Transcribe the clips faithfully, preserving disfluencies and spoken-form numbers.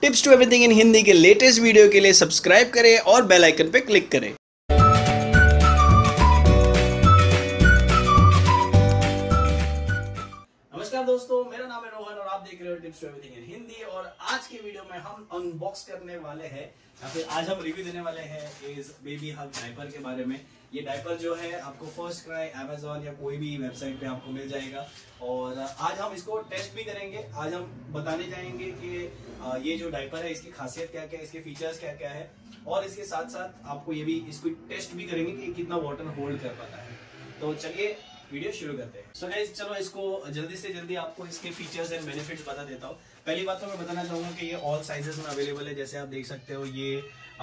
Tips to everything in Hindi के latest video के लिए सब्सक्राइब करें और बेल आइकन पे क्लिक करें। नमस्कार दोस्तों, मेरा नाम है रोहन और आप देख रहे हो tips to everything in Hindi. और आज के वीडियो में हम अनबॉक्स करने वाले हैं या फिर आज हम रिव्यू देने वाले हैं इस बेबी हग डायपर के बारे में। ये डायपर जो है आपको फर्स्ट क्राई, अमेजॉन या कोई भी वेबसाइट पे आपको मिल जाएगा और आज हम इसको टेस्ट भी करेंगे। आज हम बताने जाएंगे कि ये जो डायपर है इसकी खासियत क्या क्या है, इसके फीचर्स क्या क्या है और इसके साथ साथ आपको ये भी इसको टेस्ट भी करेंगे कि कितना वाटर होल्ड कर पाता है। तो चलिए वीडियो शुरू करते हैं। सो so गाइस, चलो इसको जल्दी से जल्दी आपको इसके फीचर्स एंड बेनिफिट्स बता देता हूँ। पहली बात तो मैं बताना चाहूंगा कि ये ऑल साइजेस में अवेलेबल है। जैसे आप देख सकते हो ये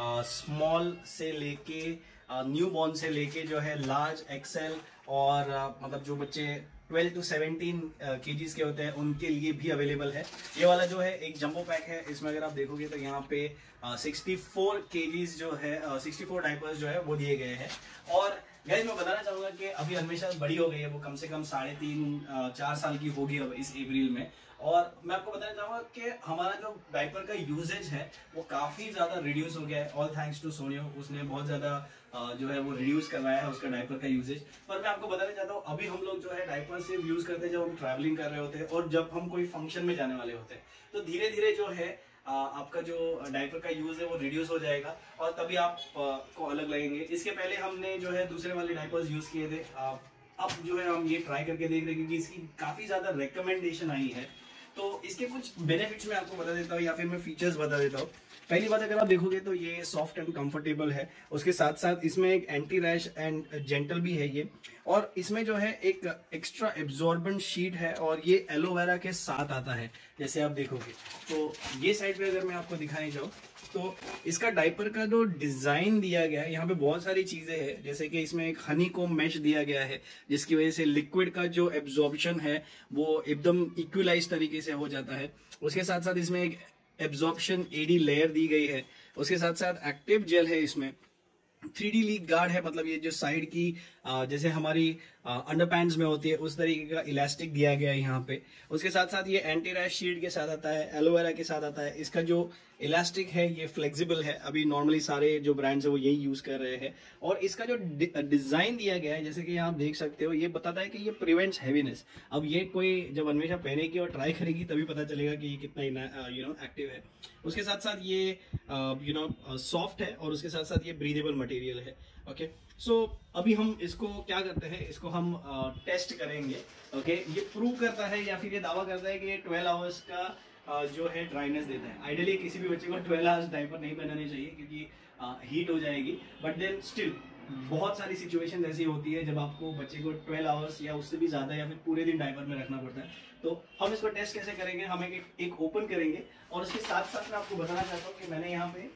स्मॉल से लेके न्यू बॉर्न से लेके जो है लार्ज, एक्सेल और आ, मतलब जो बच्चे ट्वेल्व टू सेवनटीन केजीज के होते हैं उनके लिए भी अवेलेबल है। ये वाला जो है एक जंबो पैक है। इसमें अगर आप देखोगे तो यहाँ पे सिक्सटी फोर केजीज जो है सिक्सटी फोर डायपर्स जो है वो दिए गए हैं। और गाइस मैं बताना चाहूंगा कि अभी अन्वेषा बड़ी हो गई है, वो कम से कम साढ़े तीन चार साल की होगी अब इस अप्रैल में। और मैं आपको बताना चाहूंगा कि हमारा जो डायपर का यूजेज है वो काफी ज्यादा रिड्यूस हो गया है। ऑल थैंक्स टू सोनियो, उसने बहुत ज्यादा जो है वो रिड्यूस करवाया है उसका डायपर का यूजेज। पर मैं आपको बताना चाहता हूँ अभी हम लोग जो है डायपर सिर्फ यूज करते हैं जब हम ट्रैवलिंग कर रहे होते हैं और जब हम कोई फंक्शन में जाने वाले होते हैं। तो धीरे धीरे जो है आ, आपका जो डायपर का यूज है वो रिड्यूस हो जाएगा और तभी आप आ, को अलग लगेंगे। इसके पहले हमने जो है दूसरे वाले डायपर्स यूज किए थे। आ, अब जो है हम ये ट्राई करके देख रहे हैं क्योंकि इसकी काफी ज्यादा रिकमेंडेशन आई है। तो इसके कुछ बेनिफिट्स मैं आपको बता देता हूँ या फिर मैं फीचर्स बता देता हूँ। पहली बात अगर आप देखोगे तो ये सॉफ्ट एंड कंफर्टेबल है। उसके साथ साथ इसमें एक एंटी रैश एंड जेंटल भी है ये। और इसमें जो है एक एक्स्ट्रा एब्जॉर्बेंट शीट है और ये एलोवेरा के साथ आता है। जैसे आप देखोगे तो ये साइड पे अगर मैं आपको दिखाने जाऊँ तो इसका डायपर का जो डिजाइन दिया गया है यहाँ पे बहुत सारी चीजें हैं। जैसे कि इसमें एक हनी कोम मैश दिया गया है जिसकी वजह से लिक्विड का जो एब्जॉर्प्शन है वो एकदम इक्विलाइज तरीके से हो जाता है। उसके साथ साथ इसमें एक एब्जॉर्प्शन एडी लेयर दी गई है। उसके साथ साथ एक्टिव जेल है, इसमें थ्री डी लीक गार्ड है, मतलब ये जो साइड की जैसे हमारी अंडरपैंट्स में होती है उस तरीके का इलास्टिक दिया गया है यहाँ पे। उसके साथ साथ ये एंटी रैश शीट के साथ आता है, एलोवेरा के साथ आता है। इसका जो इलास्टिक है ये फ्लेक्सिबल है, अभी नॉर्मली सारे जो ब्रांड्स है वो यही यूज कर रहे हैं। और इसका जो डिजाइन दिया गया है जैसे कि आप देख सकते हो ये बताता है कि ये प्रिवेंट्स हैवीनेस। अब ये कोई जब अन्वेषा पहनेगी और ट्राई करेगी तभी पता चलेगा कि ये कितना यू नो एक्टिव है। उसके साथ साथ ये यू नो सॉफ्ट है और उसके साथ साथ ये ब्रीदेबल मटेरियल है। ओके, सो so, अभी हम इसको क्या करते हैं, इसको हम टेस्ट uh, करेंगे। Okay okay? ये प्रूव करता है या फिर ये दावा करता है कि ये ट्वेल्व आवर्स का uh, जो है ड्राइनेस देता है। आइडियली किसी भी बच्चे को ट्वेल्व आवर्स डायपर नहीं पहनाने चाहिए क्योंकि हीट uh, हो जाएगी। बट देन स्टिल बहुत सारी सिचुएशन ऐसी होती है जब आपको बच्चे को ट्वेल्व आवर्स या उससे भी ज्यादा या फिर पूरे दिन डायपर में रखना पड़ता है। तो हम इसको टेस्ट कैसे करेंगे, हम एक, एक ओपन करेंगे और उसके साथ साथ मैं आपको बताना चाहता हूँ कि मैंने यहाँ पे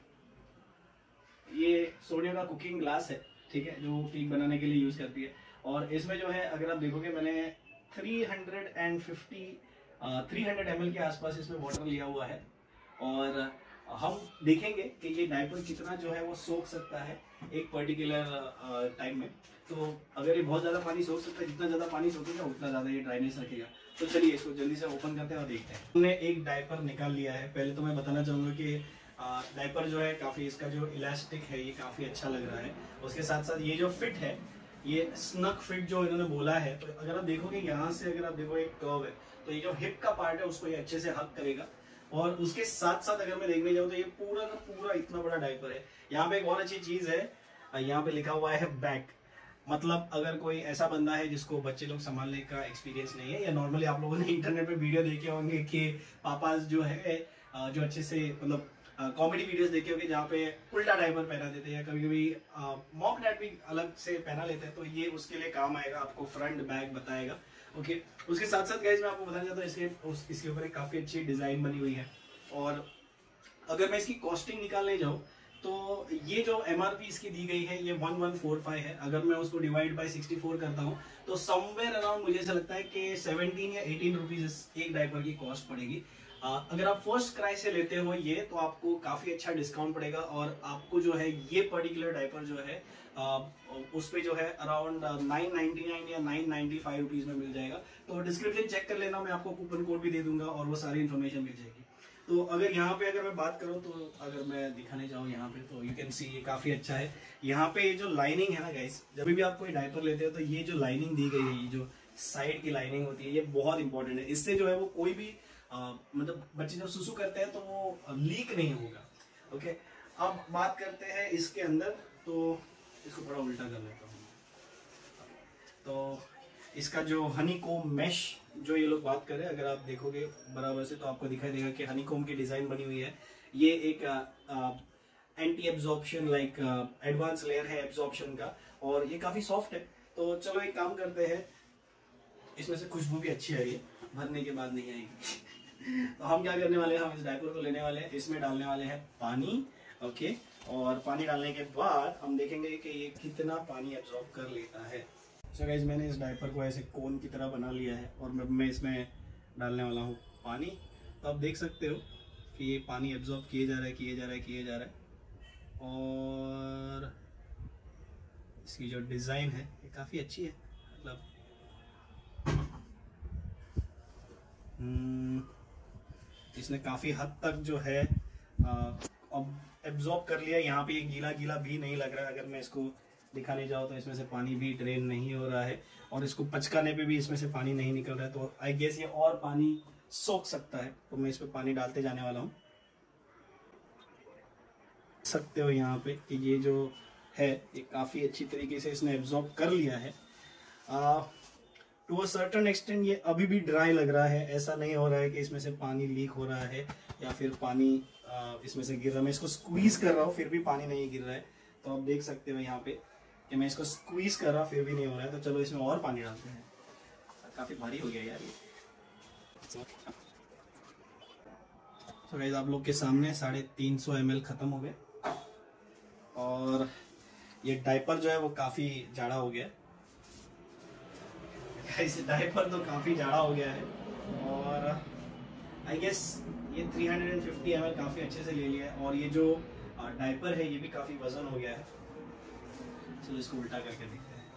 ये सोनियो का कुकिंग ग्लास है, ठीक है, जो केक बनाने के लिए यूज करती है। और इसमें जो है अगर आप देखोगे मैंने three hundred fifty three hundred M L के आसपास इसमें वाटर लिया हुआ है। और हम देखेंगे कि ये डायपर कितना जो है वो सोख सकता है एक पर्टिकुलर टाइम में। तो अगर ये बहुत ज्यादा पानी सोख सकता है, जितना ज्यादा पानी सोखेगा उतना ज्यादा ये ड्राइनेस रखेगा। तो चलिए इसको जल्दी से ओपन करते हैं और देखते हैं। हमने एक डायपर निकाल लिया है। पहले तो मैं बताना चाहूंगा कि डायपर जो है काफी, इसका जो इलास्टिक है ये काफी अच्छा लग रहा है। उसके साथ साथ ये जो फिट है ये स्नक फिट जो इन्होंने बोला है। तो अगर आप देखोगे यहाँ से अगर आप देखो एक कर्व है तो ये जो हिप का पार्ट है उसको ये अच्छे से हक करेगा। और उसके साथ साथ अगर मैं देखने जाऊँ तो ये पूरा का पूरा इतना बड़ा डायपर है। यहाँ पे एक और अच्छी चीज है, यहाँ पे लिखा हुआ है बैक। मतलब अगर कोई ऐसा बंदा है जिसको बच्चे लोग संभालने का एक्सपीरियंस नहीं है या नॉर्मली आप लोगों ने इंटरनेट पे वीडियो देखे होंगे कि पापा जो है जो अच्छे से मतलब कॉमेडी वीडियोस देखे होंगे जहाँ पे उल्टा डायपर पहना देते हैं या कभी कभी मॉम डैड भी अलग से पहना लेते हैं। तो ये उसके लिए काम आएगा, आपको फ्रंट बैक बताएगा। ओके, उसके साथ साथ गाइस मैं आपको बताना चाहता हूँ इसके उस, इसके ऊपर एक काफी अच्छी डिजाइन बनी हुई है। और अगर मैं इसकी कॉस्टिंग निकालने जाऊँ तो ये जो एमआरपी इसकी दी गई है ये वन वन फोर फाइव है। अगर मैं उसको डिवाइड बाय सिक्सटी फोर करता हूँ तो समवेयर अराउंड मुझे ऐसा लगता है कि सेवनटीन या एटीन रुपीज एक डायपर की कॉस्ट पड़ेगी। आ, अगर आप फर्स्ट क्राई से लेते हो ये तो आपको काफी अच्छा डिस्काउंट पड़ेगा और आपको जो है ये पर्टिकुलर डायपर जो है आ, उस पे जो है अराउंड नाइन नाइनटी नाइन या नाइन नाइनटी फाइव रुपीज में मिल जाएगा। तो डिस्क्रिप्शन चेक कर लेना, मैं आपको कूपन कोड भी दे दूंगा और वो सारी इन्फॉर्मेशन मिल जाएगी। तो अगर यहाँ पे अगर मैं बात करूँ तो अगर मैं दिखाने जाऊँ यहाँ पे तो यू कैन सी ये काफ़ी अच्छा है। यहाँ पे ये जो लाइनिंग है ना गाइस, जब भी आप कोई डायपर लेते हो तो ये जो लाइनिंग दी गई है, ये जो साइड की लाइनिंग होती है, ये बहुत इंपॉर्टेंट है। इससे जो है वो कोई भी आ, मतलब बच्चे जब सुसु करते हैं तो वो लीक नहीं होगा। ओके, अब बात करते हैं इसके अंदर, तो इसको थोड़ा उल्टा कर लेता हूँ। तो इसका जो हनी कोम मैश जो ये लोग बात करें, अगर आप देखोगे बराबर से तो आपको दिखाई देगा कि हनी कोम की डिजाइन बनी हुई है। ये एक anti absorption like advance layer है एब्जॉर्प्शन का, और ये काफी सॉफ्ट है। तो चलो एक काम करते हैं, इसमें से खुशबू भी अच्छी आ रही है, भरने के बाद नहीं आएगी। तो हम क्या करने वाले हैं, हम इस डायपर को लेने वाले हैं, इसमें डालने वाले हैं पानी। ओके, और पानी डालने के बाद हम देखेंगे कि ये कितना पानी एब्जॉर्ब कर लेता है। सो गाइस, मैंने इस डायपर को ऐसे कोन की तरह बना लिया है और मैं मैं इसमें डालने वाला हूँ पानी। तो आप देख सकते हो कि ये पानी एब्जॉर्ब किए जा रहा है किए जा रहा है किए जा रहा है और इसकी जो डिज़ाइन है ये काफ़ी अच्छी है। मतलब इसने काफ़ी हद तक जो है अब एब्जॉर्ब कर लिया। यहाँ पे ये गीला गीला भी नहीं लग रहा है। अगर मैं इसको दिखाने जाऊँ तो इसमें से पानी भी ड्रेन नहीं हो रहा है और इसको पचकाने पे भी इसमें से पानी नहीं निकल रहा है। तो आई गेस ये और पानी सोख सकता है, तो मैं इस पे पानी डालते जाने वाला हूँ। सकते हो यहाँ पे कि ये जो है ये काफ़ी अच्छी तरीके से इसने एब्जॉर्ब कर लिया है। टू अ सर्टेन एक्सटेंट ये अभी भी ड्राई लग रहा है। ऐसा नहीं हो रहा है कि इसमें से पानी लीक हो रहा है या फिर पानी आ, इसमें से गिर रहा है। मैं इसको स्क्वीज कर रहा हूँ फिर भी पानी नहीं गिर रहा है। तो आप देख सकते हो यहाँ पे कि मैं इसको स्क्वीज कर रहा फिर भी नहीं हो रहा है। तो चलो इसमें और पानी डालते हैं। काफ़ी भारी हो गया यार ये। तो गाइस, आप लोग के सामने साढ़े तीन सौ एम एल खत्म हो गए और ये डायपर जो है वो काफ़ी जाड़ा हो गया। गाइस, डायपर तो काफ़ी जाड़ा हो गया है और आई गेस ये तीन सौ पचास एम एल काफ़ी अच्छे से ले लिया है। और ये जो डायपर है ये भी काफ़ी वजन हो गया है। चलो इसको उल्टा करके देखते हैं।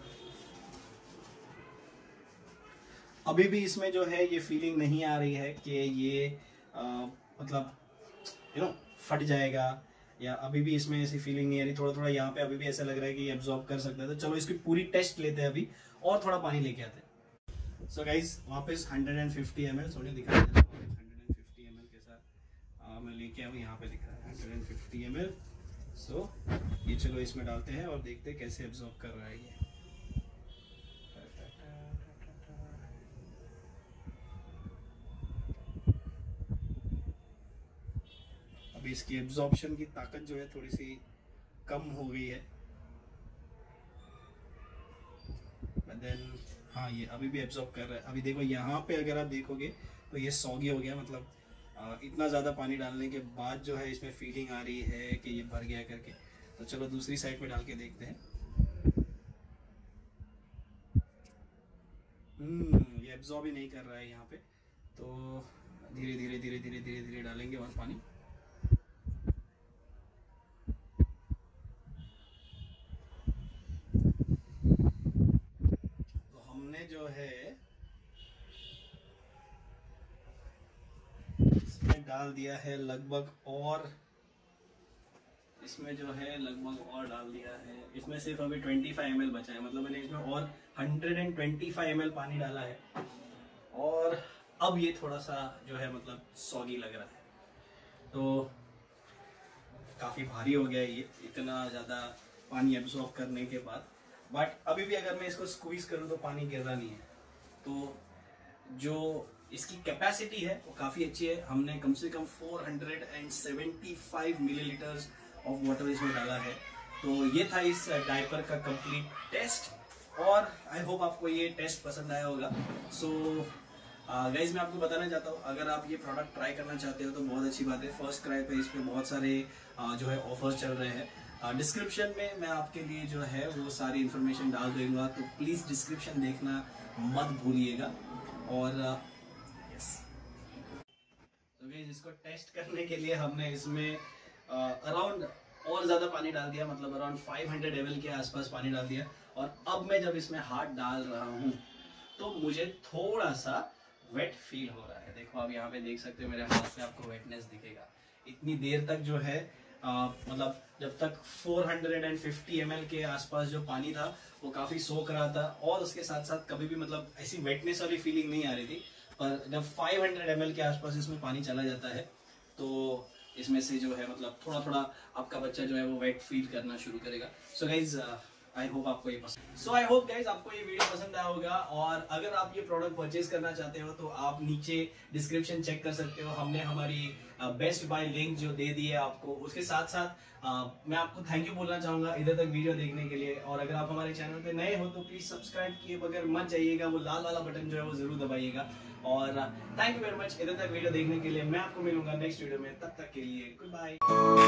अभी भी इसमें जो है ये फीलिंग नहीं आ रही है कि ये आ, मतलब यू नो फट जाएगा, या अभी भी इसमें ऐसी फीलिंग नहीं आ रही। थोड़ा थोड़ा यहाँ पे अभी भी ऐसा लग रहा है कि ये एब्जॉर्ब कर सकता है। तो चलो इसकी पूरी टेस्ट लेते हैं अभी और थोड़ा पानी लेके आते हैं। सो गाइस, वापस एक सौ पचास एम एल सोने दिखा एक सौ पचास एम एल के साथ मैं लेके आऊँ। यहाँ पे दिख रहा है एक सौ पचास एम एल। सो ये चलो इसमें डालते हैं और देखते हैं कैसे एब्जॉर्ब कर रहा है ये। अभी इसकी एब्जॉर्प्शन की ताकत जो है थोड़ी सी कम हो गई है, बट देन हाँ ये अभी भी एब्जॉर्ब कर रहा है। अभी देखो यहाँ पे अगर आप देखोगे तो ये सॉगी हो गया। मतलब आ, इतना ज़्यादा पानी डालने के बाद जो है इसमें फीलिंग आ रही है कि ये भर गया करके। तो चलो दूसरी साइड पे डाल के देखते हैं। हम्म ये एब्जॉर्ब ही नहीं कर रहा है यहाँ पे। तो धीरे धीरे धीरे धीरे धीरे धीरे डालेंगे और पानी। तो हमने जो है इसमें डाल दिया है लगभग, और इसमें जो है लगभग और डाल दिया है। इसमें सिर्फ अभी पच्चीस एम एल बचा है। मतलब मैंने इसमें और एक सौ पच्चीस एम एल पानी डाला है और अब ये थोड़ा सा जो है मतलब सॉगी लग रहा है। तो काफ़ी भारी हो गया ये इतना ज़्यादा पानी एब्जॉर्ब करने के बाद। बट अभी भी अगर मैं इसको स्क्वीज करूँ तो पानी गिर रहा नहीं है। तो जो इसकी कैपेसिटी है वो काफ़ी अच्छी है। हमने कम से कम चार सौ पचहत्तर मिलीलीटर्स ऑफ वाटर इसमें डाला है। तो ये था इस डायपर का कंप्लीट टेस्ट और आई होप आपको ये टेस्ट पसंद आया होगा। सो गाइज मैं आपको बताना चाहता हूँ, अगर आप ये प्रोडक्ट ट्राई करना चाहते हो तो बहुत अच्छी बात है। फर्स्ट क्राई पे इस पे बहुत सारे uh, जो है ऑफर्स चल रहे हैं। डिस्क्रिप्शन uh, में मैं आपके लिए जो है वो सारी इन्फॉर्मेशन डाल दूंगा, तो प्लीज़ डिस्क्रिप्शन देखना मत भूलिएगा। और यस तो गाइस इसको टेस्ट करने के लिए हमने इसमें अराउंड uh, और ज़्यादा पानी डाल दिया। मतलब अराउंड पाँच सौ एम एल के आसपास पानी डाल दिया। और अब मैं जब इसमें हाथ डाल रहा हूँ तो मुझे थोड़ा सा वेट फील हो रहा है। देखो आप यहाँ पे देख सकते हो, मेरे हाथ पे आपको वेटनेस दिखेगा। इतनी देर तक जो है आ, मतलब जब तक चार सौ पचास एम एल के आसपास जो पानी था वो काफी सोख रहा था, और उसके साथ साथ कभी भी मतलब ऐसी वेटनेस वाली फीलिंग नहीं आ रही थी। पर जब पाँच सौ एम एल के आसपास इसमें पानी चला जाता है तो इसमें से जो है मतलब थोड़ा थोड़ा आपका बच्चा जो है वो वेट फील करना शुरू करेगा। सो गाइज आई होप आपको ये पसंद सो आई होप गाइज आपको ये वीडियो पसंद आया होगा। और अगर आप ये प्रोडक्ट परचेज करना चाहते हो तो आप नीचे डिस्क्रिप्शन चेक कर सकते हो, हमने हमारी बेस्ट बाय लिंक जो दे दी है आपको। उसके साथ साथ uh, मैं आपको थैंक यू बोलना चाहूंगा इधर तक वीडियो देखने के लिए। और अगर आप हमारे चैनल पे नए हो तो प्लीज सब्सक्राइब किए बगैर मत जाइएगा, वो लाल वाला बटन जो है वो जरूर दबाइएगा। और थैंक यू वेरी मच इधर तक वीडियो देखने के लिए। मैं आपको मिलूंगा नेक्स्ट वीडियो में, तब तक के लिए गुड बाय।